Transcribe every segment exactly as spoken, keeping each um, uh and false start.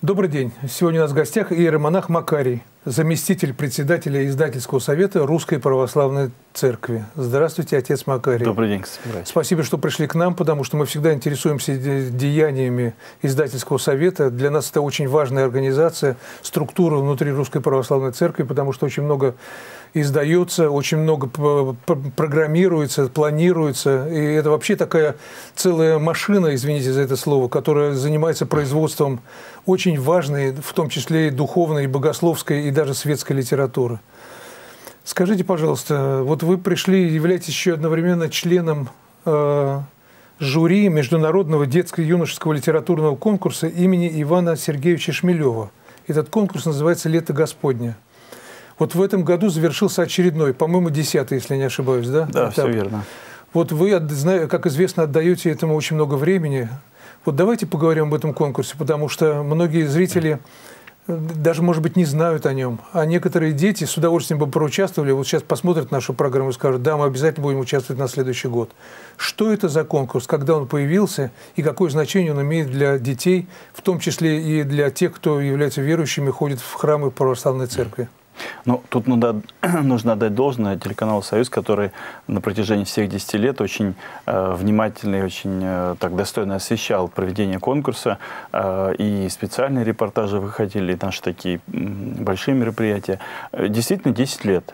Добрый день. Сегодня у нас в гостях иеромонах Макарий, заместитель председателя издательского совета Русской Православной Церкви. Здравствуйте, отец Макарий. Добрый день, господин. Спасибо, что пришли к нам, потому что мы всегда интересуемся деяниями издательского совета. Для нас это очень важная организация, структура внутри Русской Православной Церкви, потому что очень много издается, очень много программируется, планируется. И это вообще такая целая машина, извините за это слово, которая занимается производством очень важной, в том числе и духовной, и богословской, и даже светской литературы. Скажите, пожалуйста, вот вы пришли, являетесь еще одновременно членом э, жюри Международного детско-юношеского литературного конкурса имени Ивана Сергеевича Шмелева. Этот конкурс называется «Лето Господне». Вот в этом году завершился очередной, по-моему, десятый, если не ошибаюсь, да? Да, этап. Все верно. Вот вы, как известно, отдаете этому очень много времени. Вот давайте поговорим об этом конкурсе, потому что многие зрители даже, может быть, не знают о нем. А некоторые дети с удовольствием бы проучаствовали. Вот сейчас посмотрят нашу программу и скажут: да, мы обязательно будем участвовать на следующий год. Что это за конкурс, когда он появился и какое значение он имеет для детей, в том числе и для тех, кто является верующими, ходит в храмы православной церкви? Ну, тут нужно, нужно отдать должное телеканалу «Союз», который на протяжении всех десяти лет очень э, внимательно и очень э, так достойно освещал проведение конкурса. Э, и специальные репортажи выходили, и наши такие большие мероприятия. Действительно, десять лет.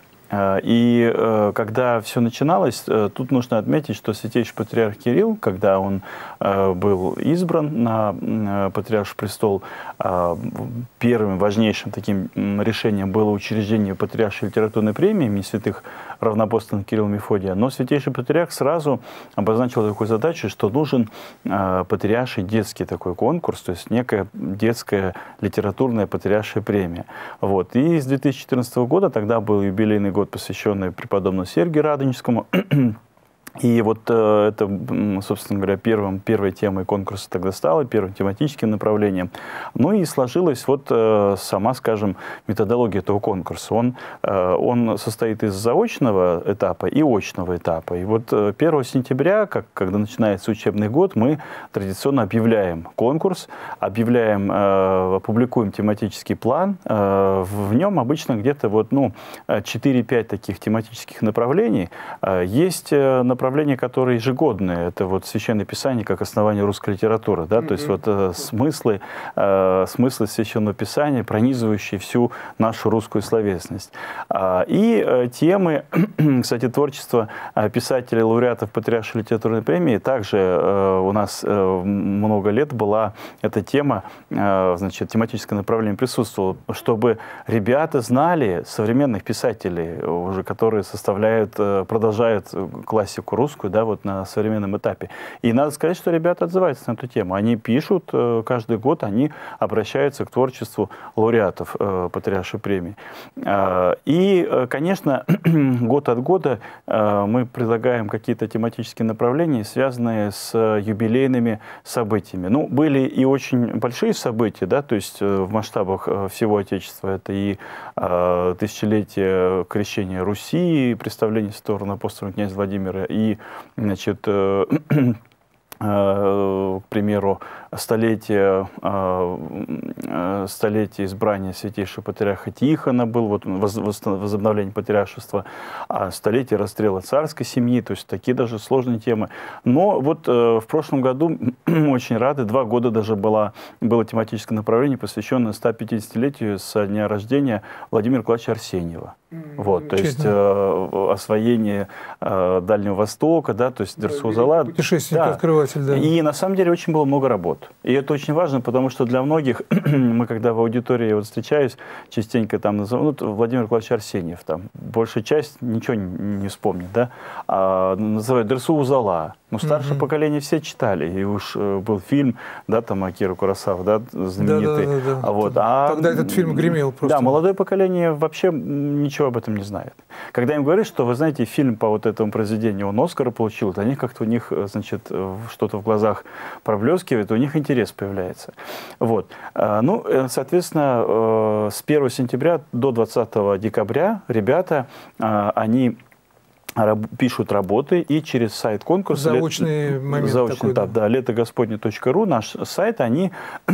И когда все начиналось, тут нужно отметить, что святейший патриарх Кирилл, когда он был избран на патриарший престол, первым важнейшим таким решением было учреждение патриаршей литературной премии имени святых равноапостольных Кирилла и Мефодия. Но святейший патриарх сразу обозначил такую задачу, что нужен патриарший детский такой конкурс, то есть некая детская литературная патриаршая премия. Вот. И с две тысячи четырнадцатого года, тогда был юбилейный год, посвященный преподобному Сергию Радонежскому. И вот э, это, собственно говоря, первым, первой темой конкурса тогда стало, первым тематическим направлением. Ну и сложилась вот э, сама, скажем, методология этого конкурса. Он, э, он состоит из заочного этапа и очного этапа. И вот э, первого сентября, как, когда начинается учебный год, мы традиционно объявляем конкурс, объявляем, э, опубликуем тематический план. Э, в нем обычно где-то вот, ну, четыре-пять таких тематических направлений. Э, есть направления, Направления, которые ежегодные, это вот Священное Писание как основание русской литературы, да, mm-hmm. то есть вот э, смыслы, э, смыслы Священного Писания, пронизывающие всю нашу русскую словесность. А, и э, темы, кстати, творчество писателей, лауреатов Патриаршей литературной премии, также э, у нас э, много лет была эта тема, э, значит, тематическое направление присутствовало, чтобы ребята знали современных писателей, уже которые составляют, э, продолжают классику русскую, да, вот на современном этапе. И надо сказать, что ребята отзываются на эту тему. Они пишут э, каждый год, они обращаются к творчеству лауреатов э, Патриаршей премии. Э, и, э, конечно, год от года э, мы предлагаем какие-то тематические направления, связанные с юбилейными событиями. Ну, были и очень большие события, да, то есть э, в масштабах э, всего Отечества. Это и э, тысячелетие крещения Руси, представление святого равноапостольного князя Владимира, и И, значит, э, э, к примеру, столетие, э, столетие избрания святейшего патриарха Тихона был, вот возобновление патриаршества, а столетие расстрела царской семьи, то есть такие даже сложные темы. Но вот э, в прошлом году очень рады, два года даже было, было тематическое направление, посвященное ста пятидесятилетию со дня рождения Владимира Николаевича Арсеньева. Вот, то есть э, освоение э, Дальнего Востока, да, то есть Дерсу-Узала. Путешественник, да. Открыватель, да. И на самом деле очень было много работ. И это очень важно, потому что для многих, мы когда в аудитории вот встречаюсь, частенько там называют, ну, Владимир Николаевич Арсеньев, там большая часть ничего не, не вспомнит, да, а называют Дерсу-Узала. Ну, старшее mm-hmm. поколение все читали, и уж э, был фильм, да, там Акира Куросава, да, знаменитый. Да, да, да, да. А вот, а, Тогда этот фильм гремел просто. Да, молодое поколение вообще ничего об этом не знает. Когда им говорят, что, вы знаете, фильм по вот этому произведению, он Оскара получил, то они как-то у них, значит, что-то в глазах проблескивает, у них интерес появляется. Вот. Ну, соответственно, с первого сентября до двадцатого декабря ребята, они пишут работы, и через сайт конкурса... Заочный лет, момент заочный такой, этап, да, да летогосподне точка ру, наш сайт, они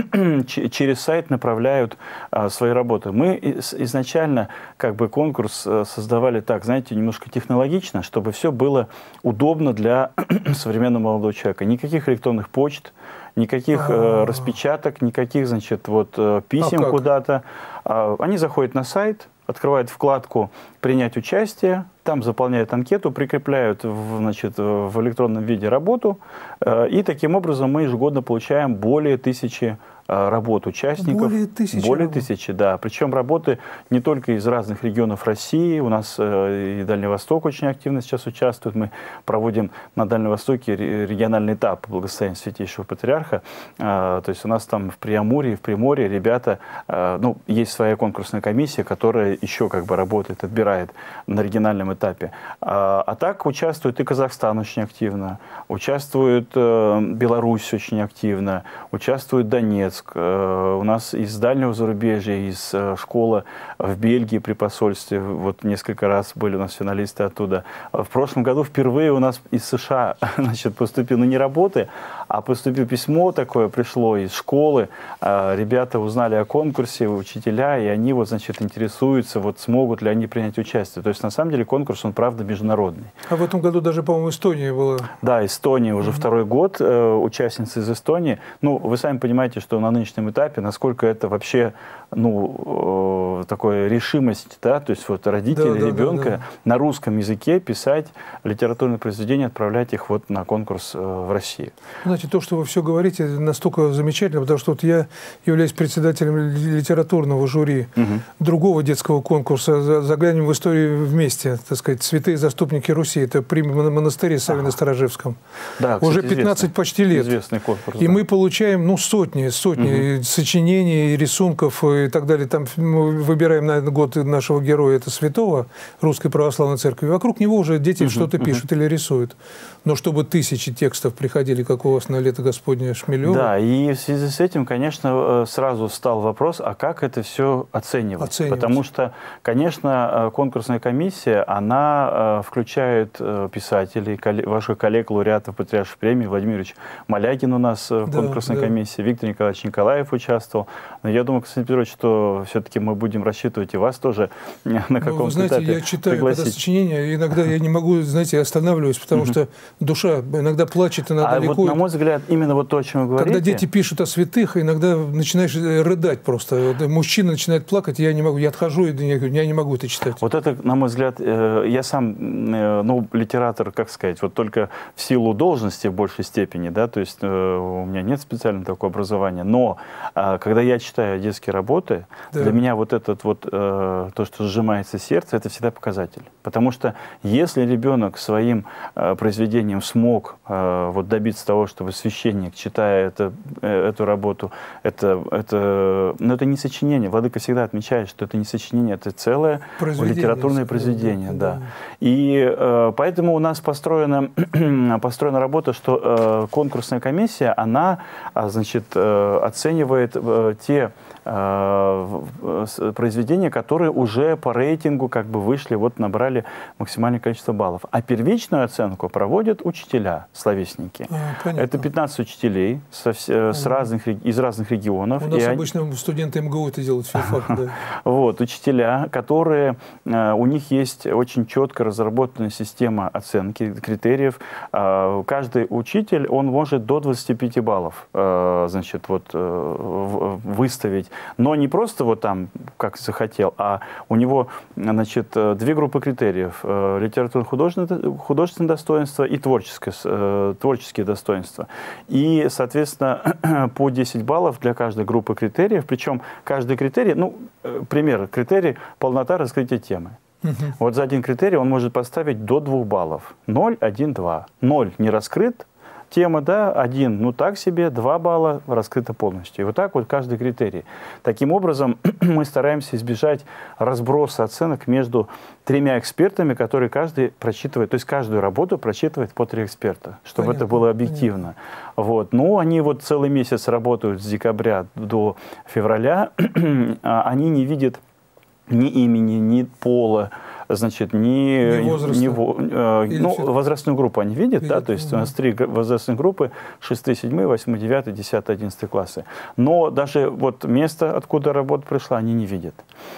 через сайт направляют а, свои работы. Мы изначально как бы конкурс создавали так, знаете, немножко технологично, чтобы все было удобно для современного молодого человека. Никаких электронных почт, никаких э, распечаток, никаких, значит, вот писем а куда-то. А, они заходят на сайт, открывают вкладку «Принять участие», там заполняют анкету, прикрепляют в, значит, в электронном виде работу, э, и таким образом мы ежегодно получаем более тысячи э, работ участников. Более тысячи? Более тысячи, да. Причем работы не только из разных регионов России, у нас э, и Дальний Восток очень активно сейчас участвует. Мы проводим на Дальнем Востоке региональный этап благословения Святейшего Патриарха. Э, то есть у нас там в Преамурье, в Приморье ребята, э, ну, есть своя конкурсная комиссия, которая еще как бы работает, отбирает на региональном этапе. А, а так участвует и Казахстан очень активно, участвует э, Беларусь очень активно, участвует Донецк. Э, у нас из дальнего зарубежья, из э, школы в Бельгии при посольстве, вот несколько раз были у нас финалисты оттуда. В прошлом году впервые у нас из США, значит, поступило, ну, не работы, а поступило письмо такое, пришло из школы. Э, ребята узнали о конкурсе, учителя, и они вот, значит, интересуются, вот смогут ли они принять участие. То есть, на самом деле, конкурс, он, правда, международный. А в этом году даже, по-моему, Эстония была. Да, Эстония уже mm-hmm. второй год, э, участницы из Эстонии. Ну, вы сами понимаете, что на нынешнем этапе, насколько это вообще, ну, э, такая решимость, да, то есть вот родители да, ребенка да, да, да. на русском языке писать литературные произведения, отправлять их вот на конкурс э, в России. Знаете, то, что вы все говорите, настолько замечательно, потому что вот я являюсь председателем литературного жюри mm-hmm. другого детского конкурса. Заглянем в историю вместе, так сказать, «Святые заступники Руси». Это при монастыре Савино-Сторожевском. Да, кстати, уже пятнадцать известный, почти лет. Известный конкурс. И да. мы получаем, ну, сотни, сотни угу. сочинений, рисунков и так далее. Там мы выбираем на год нашего героя, это святого Русской Православной Церкви. Вокруг него уже дети угу, что-то угу. пишут или рисуют. Но чтобы тысячи текстов приходили, как у вас на «Лето Господне» Шмелева. Да, и в связи с этим, конечно, сразу стал вопрос, а как это все оценивать? оценивать? Потому что, конечно, конкурсная комиссия, она включает писателей, ваших коллег, лауреатов Патриаршей премии. Владимир Ильич Малягин у нас в да, конкурсной да. комиссии, Виктор Николаевич Николаев участвовал. Но я думаю, Константин Петрович, что все-таки мы будем рассчитывать и вас тоже на каком-то ну, вы знаете, этапе я читаю пригласить. Когда сочинения, иногда я не могу, знаете, останавливаюсь, потому что душа иногда плачет, иногда а ликует. Вот, на мой взгляд, именно вот то, о чем вы говорите. Когда дети пишут о святых, иногда начинаешь рыдать просто. Мужчина начинает плакать, я не могу, я отхожу, и я не могу это читать. Вот это, на мой взгляд, я сам, ну, литератор, как сказать, вот только в силу должности в большей степени, да, то есть у меня нет специального такого образования, но когда я читаю детские работы, да. для меня вот этот вот, то, что сжимается сердце, это всегда показатель. Потому что если ребенок своим произведением смог вот добиться того, чтобы священник, читая это, эту работу, это, это, но это не сочинение. Владыка всегда отмечает, что это не сочинение, это целое литературное произведение. Да. Да. И э, поэтому у нас построена, построена работа, что э, конкурсная комиссия, она значит, э, оценивает э, те э, произведения, которые уже по рейтингу как бы вышли, вот набрали максимальное количество баллов. А первичную оценку проводят учителя, словесники. А, это пятнадцать учителей со, с разных, из разных регионов. У нас и обычно они... студенты эм гэ у это делают, филфак, да. Вот, учителя, которые, у них есть очень четко разработанная система оценки, критериев. Каждый учитель, он может до двадцати пяти баллов, значит, вот, выставить. Но не просто вот там, как захотел, а у него, значит, две группы критериев. Литературно-художественное художественное достоинство и творческое, творческие достоинства. И, соответственно, по десять баллов для каждой группы критериев. Причем каждый критерий, ну, пример, критерий полнота раскрытия темы. Uh-huh. Вот за один критерий он может поставить до двух баллов. ноль, один, два. ноль не раскрыт, тема, да, один, ну так себе, два балла раскрыто полностью. И вот так вот каждый критерий. Таким образом, мы стараемся избежать разброса оценок между тремя экспертами, которые каждый прочитывает, то есть каждую работу прочитывает по три эксперта, чтобы понятно, это было объективно. Вот. Ну, они вот целый месяц работают с декабря до февраля, они не видят ни имени, ни пола, значит, ни, ни, ни э, ну, возрастную группу они видят, видят, да, то есть угу. у нас три возрастных группы, шестой, седьмой, восьмой, девятый, десятый, одиннадцатый классы. Но даже вот место, откуда работа пришла, они не видят.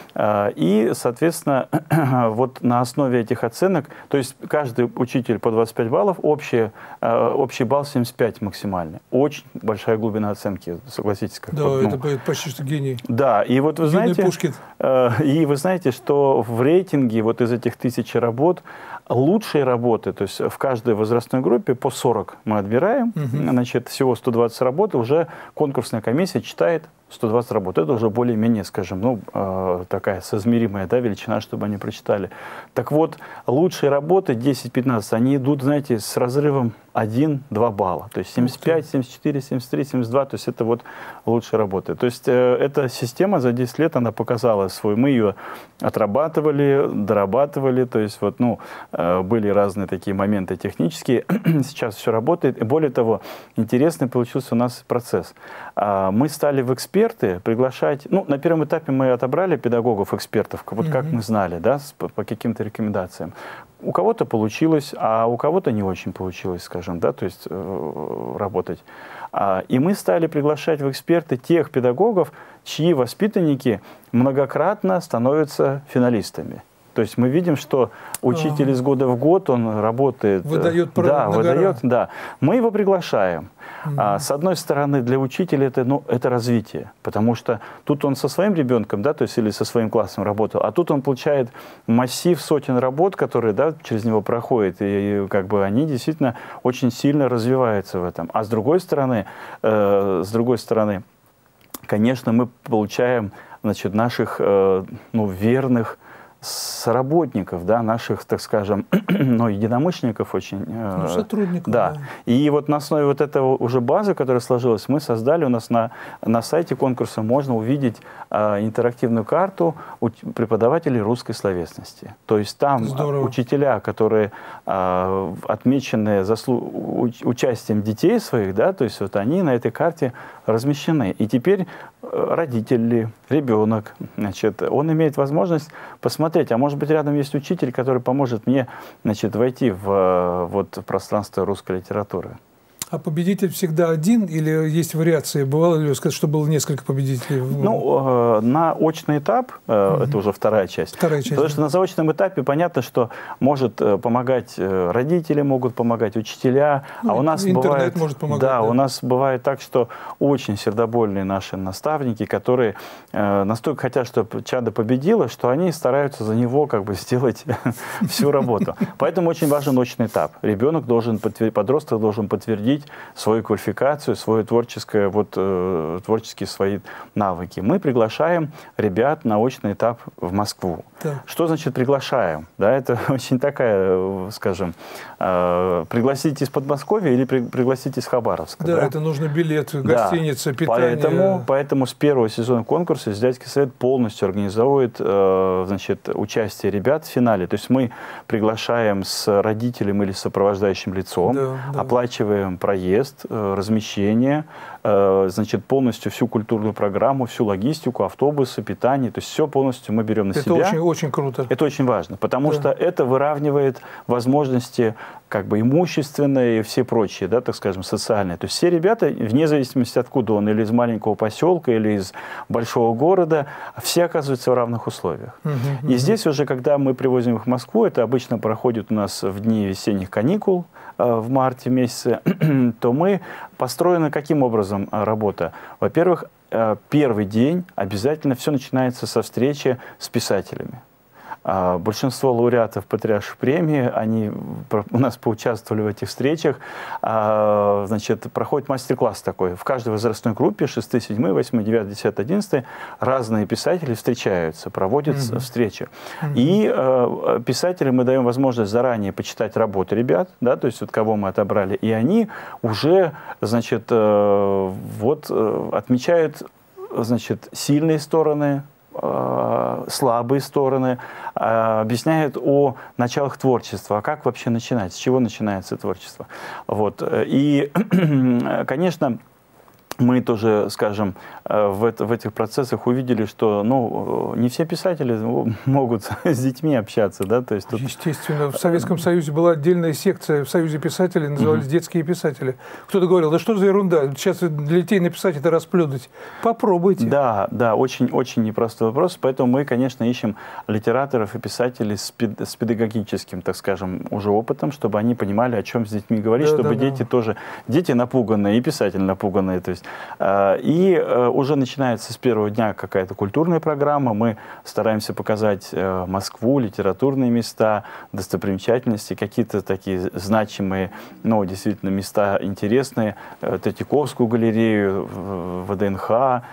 И, соответственно, вот на основе этих оценок, то есть каждый учитель по двадцать пять баллов, общий, общий балл семьдесят пять максимальный. Очень большая глубина оценки, согласитесь. Как да, вот, ну, это почти что гений. Да, и вот вы Юный знаете, Пушкин. И вы знаете, что в рейтинге вот из этих тысячи работ лучшие работы, то есть в каждой возрастной группе по сорок мы отбираем, угу. значит, всего сто двадцать работ, уже конкурсная комиссия читает сто двадцать работ. Это уже более-менее, скажем, ну, э, такая соизмеримая, да, величина, чтобы они прочитали. Так вот, лучшие работы десять-пятнадцать, они идут, знаете, с разрывом один-два балла. То есть семьдесят пять, семьдесят четыре, семьдесят три, семьдесят два, то есть это вот лучшие работы. То есть э, эта система за десять лет, она показала свой, мы ее отрабатывали, дорабатывали, то есть вот, ну, э, были разные такие моменты технические, сейчас все работает. И более того, интересный получился у нас процесс. Э, мы стали в эксперты приглашать, ну, на первом этапе мы отобрали педагогов-экспертов, вот mm-hmm. как мы знали, да, по, по каким-то рекомендациям. У кого-то получилось, а у кого-то не очень получилось, скажем, да, то есть э, работать. А, и мы стали приглашать в эксперты тех педагогов, чьи воспитанники многократно становятся финалистами. То есть мы видим, что учитель из года в год, он работает. Выдает да, выдает, да. Мы его приглашаем. Mm-hmm. а, с одной стороны, для учителя это, ну, это развитие, потому что тут он со своим ребенком, да, то есть или со своим классом работал, а тут он получает массив сотен работ, которые, да, через него проходят, и, и как бы они действительно очень сильно развиваются в этом. А с другой стороны, э, с другой стороны, конечно, мы получаем, значит, наших, э, ну, верных соработников, да, наших, так скажем, ну, единомышленников очень. Ну, сотрудников. Да. да. И вот на основе вот этого уже базы, которая сложилась, мы создали, у нас на, на сайте конкурса можно увидеть э, интерактивную карту преподавателей русской словесности. То есть там Здорово. Учителя, которые э, отмечены заслу... участием детей своих, да, то есть вот они на этой карте размещены. И теперь родитель, ребенок, значит, он имеет возможность посмотреть, а может быть рядом есть учитель, который поможет мне, значит, войти в, вот, в пространство русской литературы. А победитель всегда один или есть вариации? Бывало ли, что было несколько победителей? Ну, э, на очный этап, э, угу. это уже вторая часть. Вторая часть. Потому да. что на заочном этапе понятно, что может э, помогать э, родители, могут помогать учителя. Ну, а у нас интернет бывает, может помогать. Да, да, у нас бывает так, что очень сердобольные наши наставники, которые э, настолько хотят, чтобы чадо победило, что они стараются за него как бы сделать всю работу. Поэтому очень важен очный этап. Ребенок должен, подросток должен подтвердить свою квалификацию, свою творческое, вот, э, творческие свои навыки. Мы приглашаем ребят на очный этап в Москву. Да. Что значит приглашаем? Да, это очень такая, скажем, э, пригласить из Подмосковья или при, пригласить из Хабаровска. Да, да, это нужно билет, гостиница, да. питание. Поэтому, поэтому с первого сезона конкурса Издательский совет полностью организовывает э, значит, участие ребят в финале. То есть мы приглашаем с родителем или сопровождающим лицом, да, да. оплачиваем проезд, размещение, значит, полностью всю культурную программу, всю логистику, автобусы, питание, то есть все полностью мы берем на это себя. Это очень, очень круто. Это очень важно, потому да. что это выравнивает возможности как бы имущественные и все прочие, да, так скажем, социальные. То есть все ребята, вне зависимости откуда он, или из маленького поселка, или из большого города, все оказываются в равных условиях. Угу, и угу. здесь уже, когда мы привозим их в Москву, это обычно проходит у нас в дни весенних каникул, в марте месяце, то мы построены каким образом работа? Во-первых, первый день обязательно все начинается со встречи с писателями. Большинство лауреатов Патриаршей премии, они у нас поучаствовали в этих встречах. Значит, проходит мастер-класс такой. В каждой возрастной группе, шестой, седьмой, восьмой, девятый, десятый, одиннадцатый, разные писатели встречаются, проводят mm-hmm. встречи. Mm-hmm. И э, писателям мы даем возможность заранее почитать работы ребят, да, то есть вот кого мы отобрали, и они уже, значит, э, вот, э, отмечают, значит, сильные стороны, слабые стороны, объясняет о началах творчества, а как вообще начинать, с чего начинается творчество. Вот. И, конечно, мы тоже, скажем, в, это, в этих процессах увидели, что ну, не все писатели могут с детьми общаться. Да? То есть тут... Естественно. В Советском Союзе была отдельная секция в Союзе писателей, назывались mm-hmm. детские писатели. Кто-то говорил, да что за ерунда, сейчас для детей написать это расплюнуть. Попробуйте. Да, да, очень, очень непростой вопрос. Поэтому мы, конечно, ищем литераторов и писателей с, пед... с педагогическим, так скажем, уже опытом, чтобы они понимали, о чем с детьми говорить, да, чтобы да, дети да. тоже... Дети напуганные, и писатели напуганные. То есть и уже начинается с первого дня какая-то культурная программа. Мы стараемся показать Москву, литературные места, достопримечательности, какие-то такие значимые, ну, действительно, места интересные. Третьяковскую галерею, ВДНХ,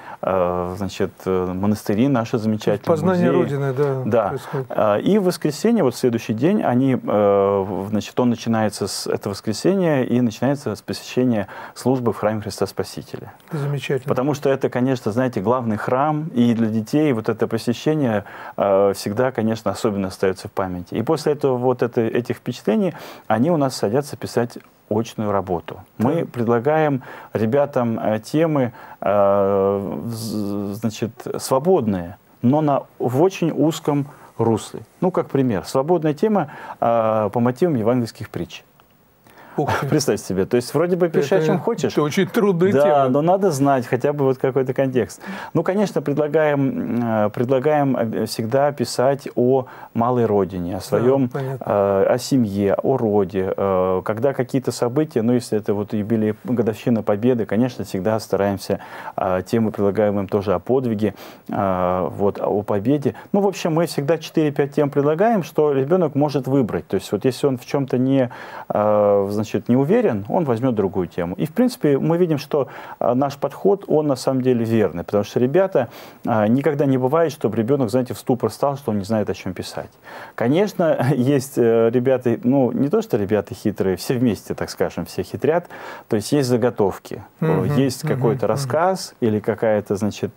значит, монастыри наши замечательные. Познание музеи. Родины, да. Да. Происходит. И в воскресенье, вот в следующий день, они, значит, он начинается с этого воскресенья и начинается с посещения службы в храме Христа Спасителя. Замечательно. Потому что это, конечно, знаете, главный храм, и для детей вот это посещение э, всегда, конечно, особенно остается в памяти. И после этого вот это, этих впечатлений они у нас садятся писать очную работу. Мы предлагаем ребятам э, темы, э, значит, свободные, но на, в очень узком русле. Ну, как пример, свободная тема э, по мотивам евангельских притч. Представь себе, то есть вроде бы пиши, о чем хочешь. Это очень трудная да, тема. Да, но надо знать хотя бы вот какой-то контекст. Ну, конечно, предлагаем, предлагаем всегда писать о малой родине, о своем, да, о семье, о роде. Когда какие-то события, ну, если это вот юбилей, годовщина Победы, конечно, всегда стараемся, темы предлагаем им тоже о подвиге, вот, о победе. Ну, в общем, мы всегда четыре-пять тем предлагаем, что ребенок может выбрать. То есть вот если он в чем-то не, значит, не уверен, он возьмет другую тему. И, в принципе, мы видим, что наш подход, он на самом деле верный, потому что ребята, никогда не бывает, чтобы ребенок, знаете, в ступор стал, что он не знает, о чем писать. Конечно, есть ребята, ну, не то, что ребята хитрые, все вместе, так скажем, все хитрят, то есть есть заготовки, mm-hmm. есть mm-hmm. какой-то mm-hmm. рассказ или какая-то, значит,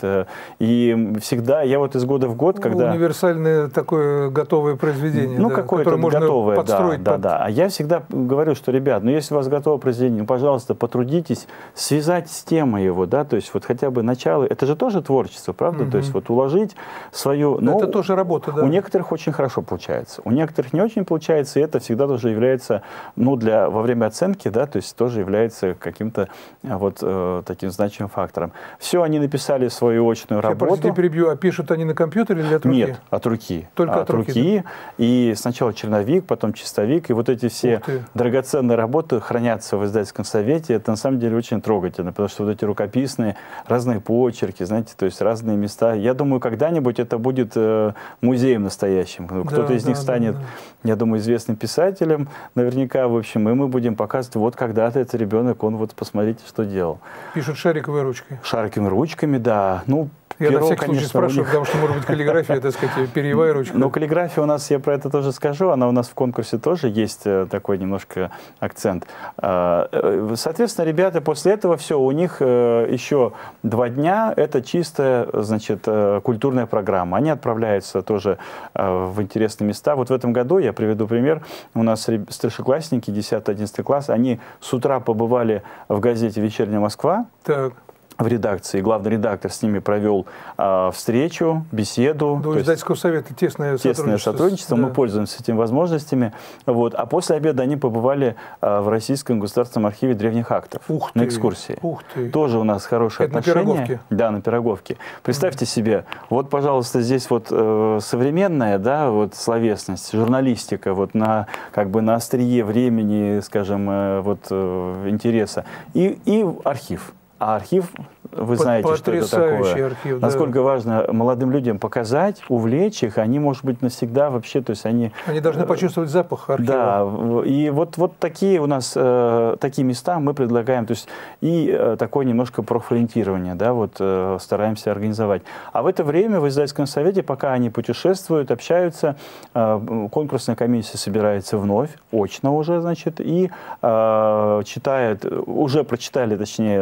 и всегда, я вот из года в год, когда... Универсальное такое готовое произведение, ну, да, какое-то готовое, подстроить да, под... да, да. А я всегда говорю, что, ребят, но если у вас готово произведение, ну, пожалуйста, потрудитесь связать с темой его, да, то есть вот хотя бы начало, это же тоже творчество, правда, mm-hmm. то есть вот уложить свою... Но это тоже работа, да. У некоторых очень хорошо получается, у некоторых не очень получается, и это всегда тоже является, ну, для, во время оценки, да, то есть тоже является каким-то вот э, таким значимым фактором. Все, они написали свою очную Я, работу. простите, перебью, а пишут они на компьютере или от руки? Нет, от руки. Только от, от руки, руки. Да? И сначала черновик, потом чистовик, и вот эти все драгоценные работы хранятся в издательском совете. Это на самом деле очень трогательно, потому что вот эти рукописные, разные почерки, знаете, то есть разные места. Я думаю, когда-нибудь это будет э, музеем настоящим. Кто-то да, из них да, станет, да, да. я думаю, известным писателем наверняка, в общем, и мы будем показывать, вот когда-то этот ребенок, он вот, посмотрите, что делал. Пишут шариковой ручкой. Шариковыми ручками, да. Ну, Я перо, на всякий конечно, случай спрашиваю, них... потому что, может быть, каллиграфия, так сказать, перьевая ручка. Но каллиграфия у нас, я про это тоже скажу, она у нас в конкурсе тоже есть такой немножко акцент. Соответственно, ребята после этого все, у них еще два дня, это чисто, значит, культурная программа. Они отправляются тоже в интересные места. Вот в этом году, я приведу пример, у нас старшеклассники, десятый-одиннадцатый класс, они с утра побывали в газете «Вечерняя Москва». Так. В редакции. Главный редактор с ними провел а, встречу, беседу. До издательского совета тесное сотрудничество. Тесное сотрудничество. Да. Мы пользуемся этими возможностями. Вот. А после обеда они побывали а, в Российском государственном архиве древних актов. Ух на ты. экскурсии. Ух ты. Тоже у нас хорошие Это отношения. на Пироговке? Да, на Пироговке. Представьте mm. себе, вот, пожалуйста, здесь вот э, современная, да, вот словесность, журналистика, вот на, как бы на острие времени, скажем, э, вот э, интереса. И, и архив. А архив, вы знаете, что это такое. Архив, насколько да. важно молодым людям показать, увлечь их, они, может быть, навсегда вообще, то есть они... Они должны почувствовать запах архива. Да, и вот, вот такие у нас, э, такие места мы предлагаем, то есть и э, такое немножко профориентирование, да, вот э, стараемся организовать. А в это время в издательском совете, пока они путешествуют, общаются, э, конкурсная комиссия собирается вновь, очно уже, значит, и э, читает, уже прочитали, точнее, отсканированные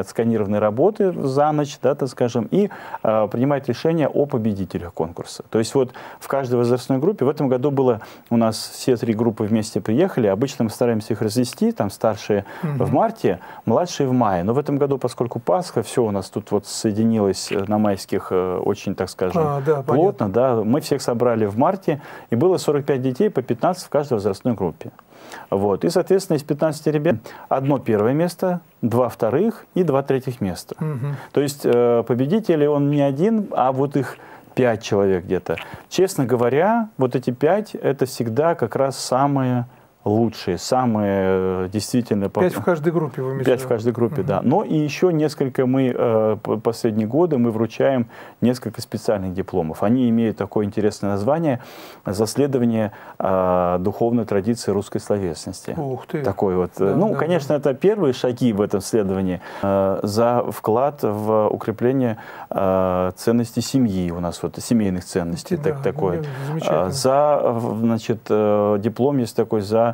ежедневной работы за ночь, да, так скажем, и э, принимать решения о победителях конкурса. То есть вот в каждой возрастной группе, в этом году было у нас все три группы вместе приехали, обычно мы стараемся их развести, там старшие угу. в марте, младшие в мае. Но в этом году, поскольку Пасха, все у нас тут вот соединилось на майских очень, так скажем, а, да, плотно, да, мы всех собрали в марте, и было сорок пять детей, по пятнадцать в каждой возрастной группе. Вот. И, соответственно, из пятнадцати ребят одно первое место, два вторых и два третьих места. Угу. То есть э, победитель, он не один, а вот их пять человек где-то. Честно говоря, вот эти пять, это всегда как раз самые лучшие, самые действительно... Пять в каждой группе вы Пять в каждой группе, угу. да. Но и еще несколько мы, э, последние годы, мы вручаем несколько специальных дипломов. Они имеют такое интересное название «За следование э, духовной традиции русской словесности». Ух ты! Такой вот. Да, ну, да, конечно, да. это первые шаги в этом следовании. Э, за вклад в укрепление э, ценностей семьи у нас, вот, семейных ценностей. Да, так, такой. Э, за, значит, э, диплом есть такой за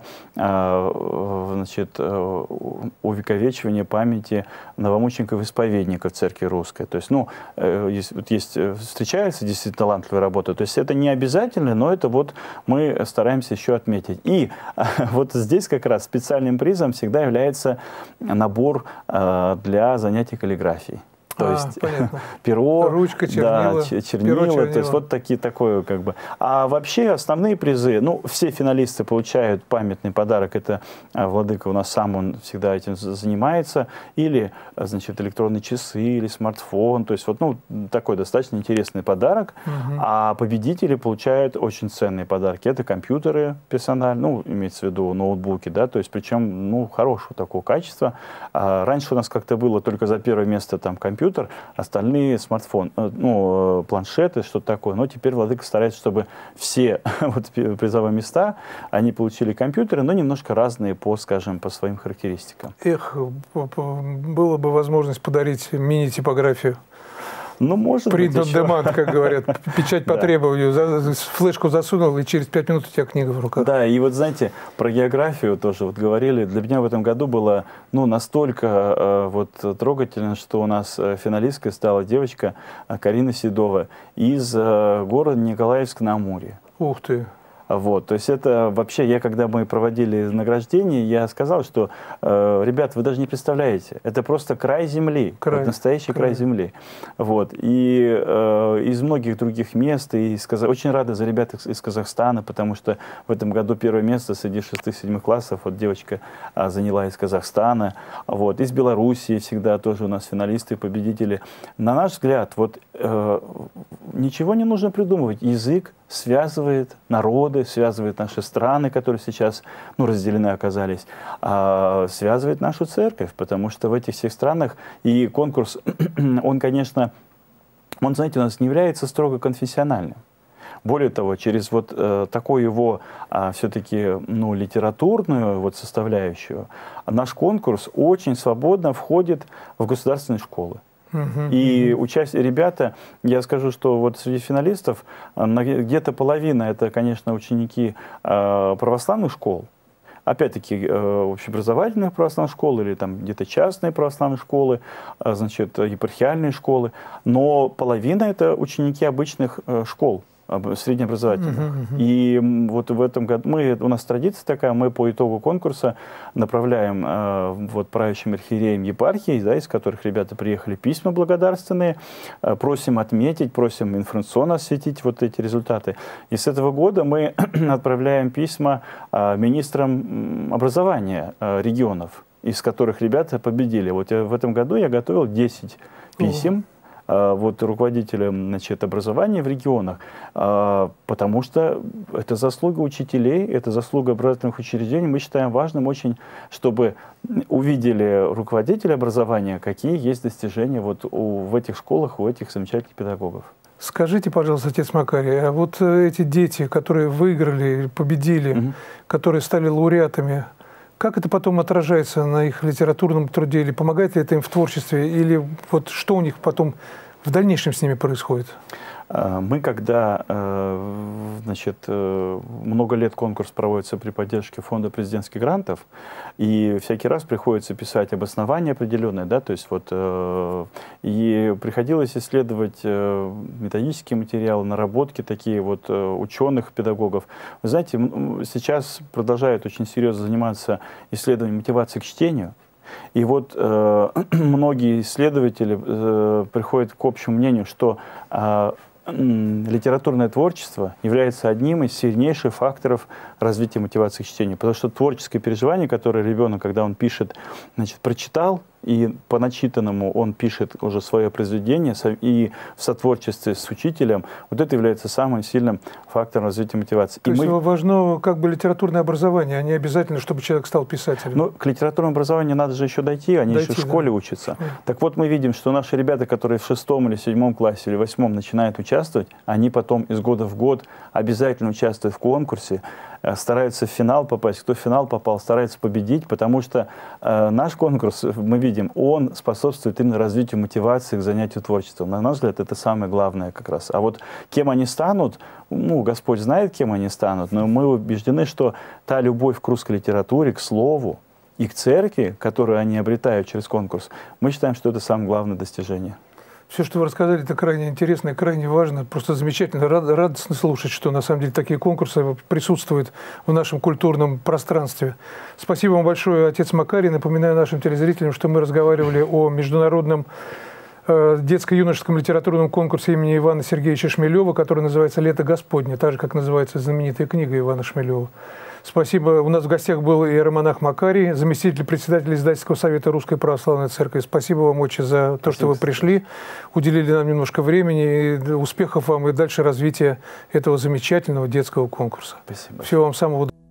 значит, увековечивание памяти новомучеников-исповедников Церкви Русской. То есть, ну, есть, вот есть, встречаются действительно талантливые работы. То есть это не обязательно, но это вот мы стараемся еще отметить. И вот здесь как раз специальным призом всегда является набор для занятий каллиграфией. То а, есть понятно. перо, ручка, чернила, да, чернила, перо, чернила, то есть вот такие такое как бы. А вообще основные призы, ну все финалисты получают памятный подарок, это владыка у нас сам, он всегда этим занимается, или значит электронные часы, или смартфон, то есть вот ну такой достаточно интересный подарок. Угу. А победители получают очень ценные подарки, это компьютеры персональные, ну имеется в виду ноутбуки, да, то есть причем ну хорошего такого качества. А раньше у нас как-то было только за первое место там компьютер, остальные смартфон, ну, планшеты, что-то такое. Но теперь владыка старается, чтобы все вот, призовые места, они получили компьютеры, но немножко разные по, скажем, по своим характеристикам. Эх, было бы возможность подарить мини-типографию. Ну, может быть, Print-on-demand, как говорят, печать по требованию, флешку засунул, и через пять минут у тебя книга в руках. Да, и вот, знаете, про географию тоже вот говорили. Для меня в этом году было, ну, настолько э, вот трогательно, что у нас финалисткой стала девочка Карина Седова из э, города Николаевск-на-Амуре. Ух ты! Вот, то есть это вообще, я когда мы проводили награждение, я сказал, что, э, ребят, вы даже не представляете, это просто край земли, край, вот настоящий край, край земли. Вот, и э, из многих других мест, и из Казах... очень рада за ребят из, из Казахстана, потому что в этом году первое место среди шестых-седьмых классов, вот девочка а, заняла из Казахстана, вот, из Белоруссии всегда тоже у нас финалисты, победители. На наш взгляд, вот э, ничего не нужно придумывать, язык связывает народы, связывает наши страны, которые сейчас ну, разделены оказались, а, связывает нашу церковь, потому что в этих всех странах и конкурс, он, конечно, он, знаете, у нас не является строго конфессиональным. Более того, через вот э, такую его а, все-таки ну, литературную вот составляющую, наш конкурс очень свободно входит в государственные школы. Uh-huh. И участие ребята, я скажу, что вот среди финалистов где-то половина это, конечно, ученики э, православных школ, опять-таки э, общеобразовательных православных школ или там где-то частные православные школы, э, значит, епархиальные школы, но половина это ученики обычных э, школ среднеобразовательных. Uh-huh, uh-huh. И вот в этом году мы, у нас традиция такая, мы по итогу конкурса направляем э, вот, правящим архиереям епархии, да, из которых ребята приехали, письма благодарственные, э, просим отметить, просим информационно осветить вот эти результаты. И с этого года мы отправляем письма э, министрам образования э, регионов, из которых ребята победили. Вот я, в этом году я готовил десять писем. Uh-huh. Вот, руководителям значит, образования в регионах, потому что это заслуга учителей, это заслуга образовательных учреждений. Мы считаем важным очень, чтобы увидели руководители образования, какие есть достижения вот у, в этих школах, у этих замечательных педагогов. Скажите, пожалуйста, отец Макарий, а вот эти дети, которые выиграли, победили, угу. которые стали лауреатами, как это потом отражается на их литературном труде? Или помогает ли это им в творчестве? Или вот что у них потом в дальнейшем с ними происходит? Мы, когда, значит, много лет конкурс проводится при поддержке фонда президентских грантов, и всякий раз приходится писать обоснования определенные, да, то есть вот, и приходилось исследовать методические материалы, наработки такие вот ученых, педагогов. Вы знаете, сейчас продолжают очень серьезно заниматься исследованием мотивации к чтению. И вот э, многие исследователи э, приходят к общему мнению, что э, литературное творчество является одним из сильнейших факторов развития мотивации к чтению. Потому что творческое переживание, которое ребенок, когда он пишет, значит, прочитал, и по начитанному он пишет уже свое произведение, и в сотворчестве с учителем, вот это является самым сильным фактором развития мотивации. То и есть мы... важно как бы литературное образование, а не обязательно, чтобы человек стал писателем. Ну, к литературному образованию надо же еще дойти, они дойти, еще в школе да. учатся. Mm. Так вот, мы видим, что наши ребята, которые в шестом или седьмом классе или восьмом начинают участвовать, они потом из года в год обязательно участвуют в конкурсе, стараются в финал попасть. Кто в финал попал, старается победить, потому что э, наш конкурс, мы видим, он способствует именно развитию мотивации к занятию творчеством. На наш взгляд, это самое главное как раз. А вот кем они станут, ну, Господь знает, кем они станут, но мы убеждены, что та любовь к русской литературе, к слову и к церкви, которую они обретают через конкурс, мы считаем, что это самое главное достижение. Все, что вы рассказали, это крайне интересно и крайне важно. Просто замечательно, рад, радостно слушать, что на самом деле такие конкурсы присутствуют в нашем культурном пространстве. Спасибо вам большое, отец Макарий. Напоминаю нашим телезрителям, что мы разговаривали о международном э, детско-юношеском литературном конкурсе имени Ивана Сергеевича Шмелева, который называется «Лето Господне», так же, как называется знаменитая книга Ивана Шмелева. Спасибо. У нас в гостях был иеромонах Макарий, заместитель председателя издательского совета Русской Православной Церкви. Спасибо вам, отче, за то, Спасибо. Что вы пришли, уделили нам немножко времени. И успехов вам и дальше развития этого замечательного детского конкурса. Спасибо. Всего вам самого доброго.